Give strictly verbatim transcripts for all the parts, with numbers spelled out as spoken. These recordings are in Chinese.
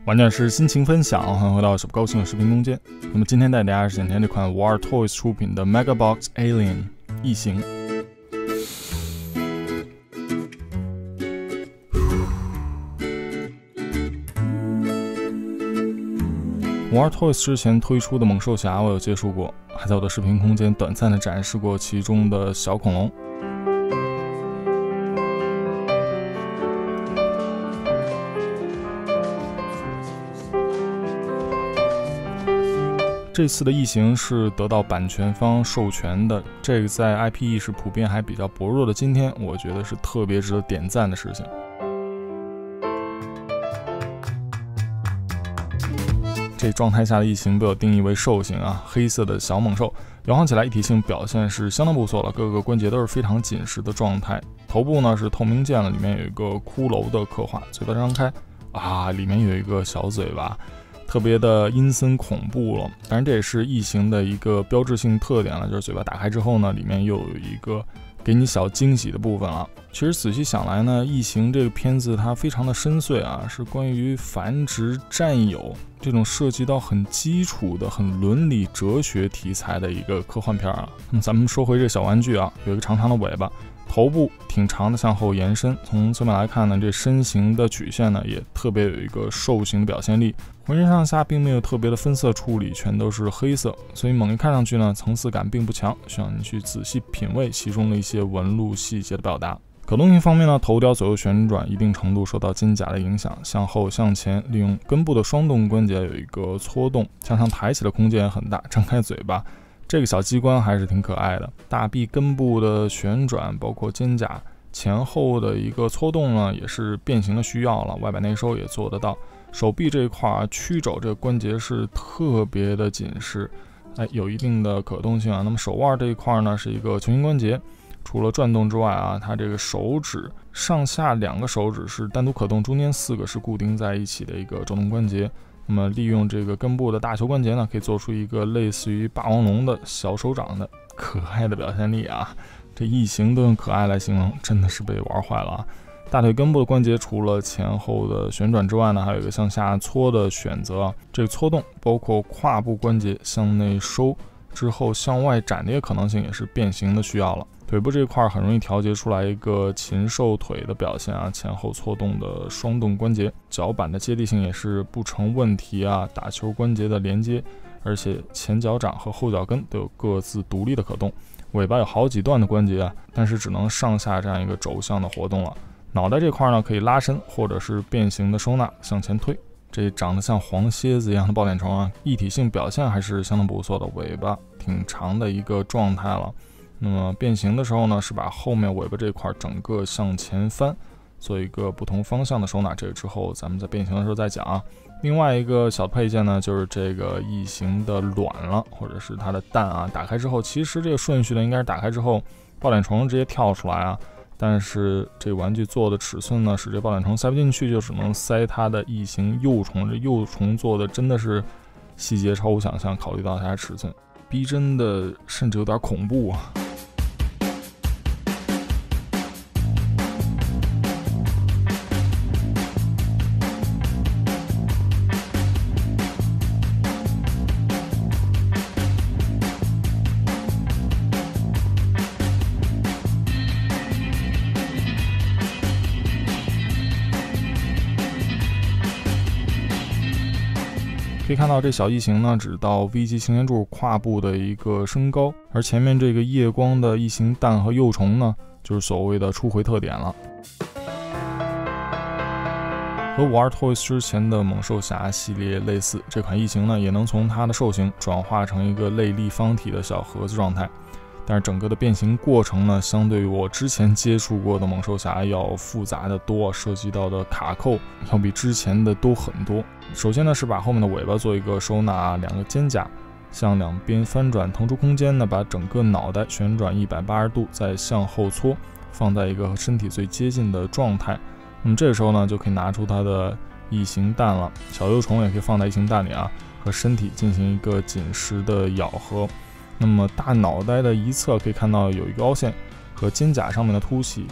玩点是心情分享，欢迎回到手不高兴的视频空间。那么今天带大家是点天这款 War Toys 出品的 Megabox Alien 异形。War Toys 之前推出的猛兽侠我有接触过，还在我的视频空间短暂的展示过其中的小恐龙。这次的异形是得到版权方授权的，这个在 I P 意识普遍还比较薄弱的今天，我觉得是特别值得点赞的事情。这状态下的异形被我定义为兽形啊，黑色的小猛兽，摇晃起来一体性表现是相当不错了，各个关节都是非常紧实的状态。头部呢是透明件了，里面有一个骷髅的刻画，嘴巴张开啊，里面有一个小嘴巴。特别的阴森恐怖了，当然这也是异形的一个标志性特点了，就是嘴巴打开之后呢，里面又有一个给你小惊喜的部分了。其实仔细想来呢，异形这个片子它非常的深邃啊，是关于繁殖、占有这种涉及到很基础的、很伦理哲学题材的一个科幻片啊。那么咱们说回这小玩具啊，有一个长长的尾巴。头部挺长的，向后延伸。从侧面来看呢，这身形的曲线呢也特别有一个兽形的表现力。浑身上下并没有特别的分色处理，全都是黑色，所以猛一看上去呢，层次感并不强，需要你去仔细品味其中的一些纹路细节的表达。可动性方面呢，头雕左右旋转，一定程度受到肩胛的影响，向后向前，利用根部的双动关节有一个搓动，向上抬起的空间也很大，张开嘴巴。这个小机关还是挺可爱的，大臂根部的旋转，包括肩胛前后的一个搓动呢，也是变形的需要了，外摆内收也做得到。手臂这一块曲肘这个关节是特别的紧实，哎，有一定的可动性啊。那么手腕这一块呢，是一个球形关节，除了转动之外啊，它这个手指上下两个手指是单独可动，中间四个是固定在一起的一个肘动关节。那么利用这个根部的大球关节呢，可以做出一个类似于霸王龙的小手掌的可爱的表现力啊！这异形都用可爱来形容，真的是被玩坏了啊！大腿根部的关节除了前后的旋转之外呢，还有一个向下搓的选择。这个搓动包括胯部关节向内收之后向外展的一个可能性，也是变形的需要了。腿部这一块很容易调节出来一个禽兽腿的表现啊，前后搓动的双动关节，脚板的接地性也是不成问题啊，打球关节的连接，而且前脚掌和后脚跟都有各自独立的可动。尾巴有好几段的关节啊，但是只能上下这样一个轴向的活动了。脑袋这块呢可以拉伸或者是变形的收纳向前推。这长得像黄蝎子一样的抱脸虫啊，一体性表现还是相当不错的，尾巴挺长的一个状态了。那么变形的时候呢，是把后面尾巴这块整个向前翻，做一个不同方向的收纳。这个之后咱们在变形的时候再讲啊。另外一个小配件呢，就是这个异形的卵了，或者是它的蛋啊。打开之后，其实这个顺序呢，应该是打开之后抱脸虫直接跳出来啊。但是这个玩具做的尺寸呢，使这抱脸虫塞不进去，就只能塞它的异形幼虫。这幼虫做的真的是细节超乎想象，考虑到它的尺寸，逼真的甚至有点恐怖啊。可以看到这小异形呢，只到 V 级擎天柱胯部的一个身高，而前面这个夜光的异形蛋和幼虫呢，就是所谓的初回特点了。和War Toys之前的猛兽侠系列类似，这款异形呢也能从它的兽形转化成一个类立方体的小盒子状态，但是整个的变形过程呢，相对于我之前接触过的猛兽侠要复杂的多，涉及到的卡扣要比之前的都很多。首先呢是把后面的尾巴做一个收纳，两个肩胛向两边翻转，腾出空间呢，把整个脑袋旋转一百八十度，再向后搓，放在一个和身体最接近的状态。那么这个时候呢，就可以拿出它的异形蛋了，小幼虫也可以放在异形蛋里啊，和身体进行一个紧实的咬合。那么大脑袋的一侧可以看到有一个凹陷和肩胛上面的凸起，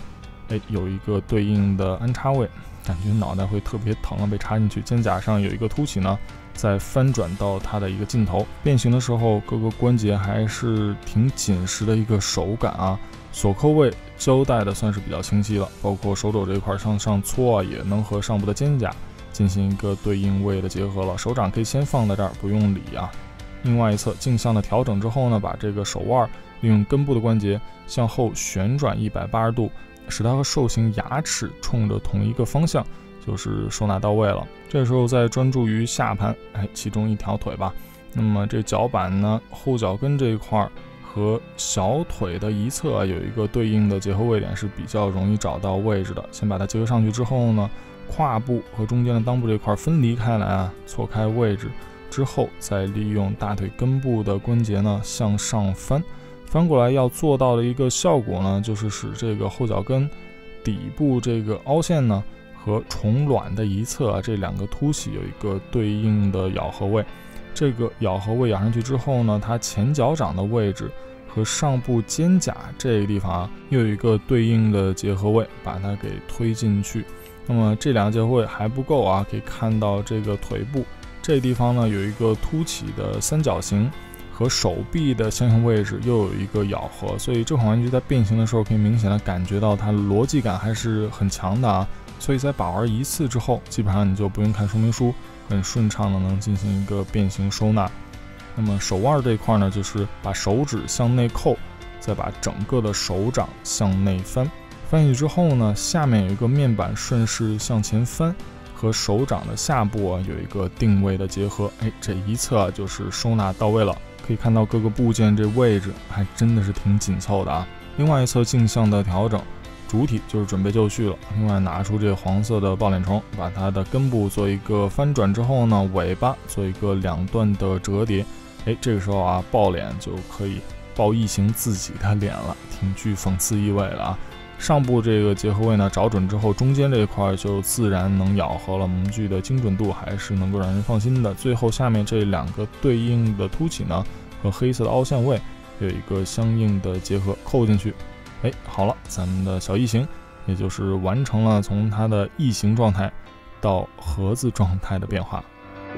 哎，有一个对应的安插位，感觉脑袋会特别疼啊，被插进去。肩胛上有一个凸起呢，再翻转到它的一个尽头。变形的时候，各个关节还是挺紧实的一个手感啊。锁扣位交代的算是比较清晰了，包括手肘这一块向上搓啊，也能和上部的肩胛进行一个对应位的结合了。手掌可以先放在这儿，不用理啊。另外一侧镜像的调整之后呢，把这个手腕利用根部的关节向后旋转一百八十度，使它和兽形牙齿冲着同一个方向，就是收纳到位了。这时候再专注于下盘，哎，其中一条腿吧。那么这脚板呢，后脚跟这一块和小腿的一侧有一个对应的结合位点，是比较容易找到位置的。先把它结合上去之后呢，胯部和中间的裆部这块分离开来啊，错开位置之后，再利用大腿根部的关节呢向上翻。翻过来要做到的一个效果呢，就是使这个后脚跟底部这个凹陷呢和虫卵的一侧啊这两个凸起有一个对应的咬合位。这个咬合位咬上去之后呢，它前脚掌的位置和上部肩胛这个地方啊又有一个对应的结合位，把它给推进去。那么这两个结合位还不够啊，可以看到这个腿部这个地方呢有一个凸起的三角形，和手臂的相应位置又有一个咬合，所以这款玩具在变形的时候可以明显的感觉到它逻辑感还是很强的啊。所以在把玩一次之后，基本上你就不用看说明书，很顺畅的能进行一个变形收纳。那么手腕这一块呢，就是把手指向内扣，再把整个的手掌向内翻。翻下去之后呢，下面有一个面板顺势向前翻，和手掌的下部啊有一个定位的结合。哎，这一侧啊就是收纳到位了。可以看到各个部件这位置还真的是挺紧凑的啊。另外一侧镜像的调整，主体就是准备就绪了。另外拿出这个黄色的抱脸虫，把它的根部做一个翻转之后呢，尾巴做一个两段的折叠。哎，这个时候啊，抱脸就可以抱异形自己的脸了，挺具讽刺意味的啊。上部这个结合位呢找准之后，中间这一块就自然能咬合了，模具的精准度还是能够让人放心的。最后下面这两个对应的凸起呢和黑色的凹陷位有一个相应的结合，扣进去。哎，好了，咱们的小异形也就是完成了从它的异形状态到盒子状态的变化。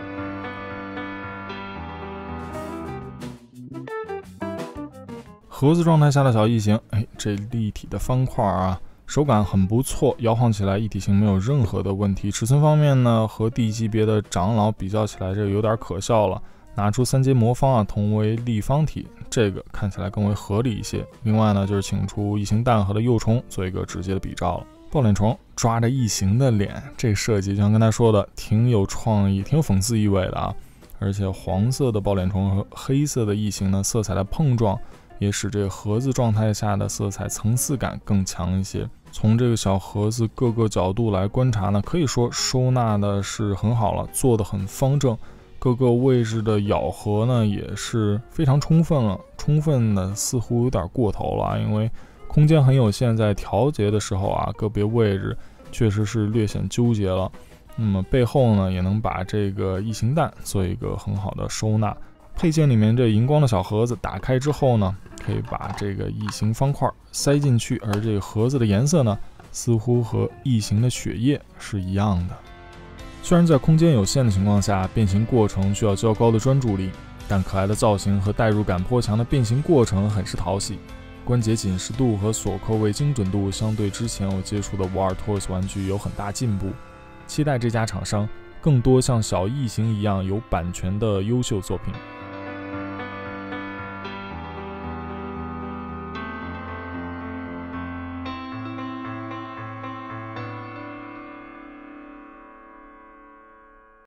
盒子状态下的小异形，哎，这立体的方块啊，手感很不错，摇晃起来一体性没有任何的问题。尺寸方面呢，和地级别的长老比较起来，这个有点可笑了。拿出三阶魔方啊，同为立方体，这个看起来更为合理一些。另外呢，就是请出异形蛋和的幼虫做一个直接的比照了。抱脸虫抓着异形的脸，这个设计就像刚才说的，挺有创意，挺有讽刺意味的啊。而且黄色的抱脸虫和黑色的异形呢，色彩的碰撞也使这个盒子状态下的色彩层次感更强一些。从这个小盒子各个角度来观察呢，可以说收纳的是很好了，做得很方正。各个位置的咬合呢也是非常充分了，充分的似乎有点过头了，因为空间很有限，在调节的时候啊，个别位置确实是略显纠结了。那么背后呢，也能把这个异形蛋做一个很好的收纳。配件里面这荧光的小盒子打开之后呢，可以把这个异形方块塞进去，而这个盒子的颜色呢，似乎和异形的血液是一样的。虽然在空间有限的情况下，变形过程需要较高的专注力，但可爱的造型和代入感颇强的变形过程很是讨喜。关节紧实度和锁扣位精准度相对之前我接触的 War Toys 玩具有很大进步。期待这家厂商更多像小异形一样有版权的优秀作品。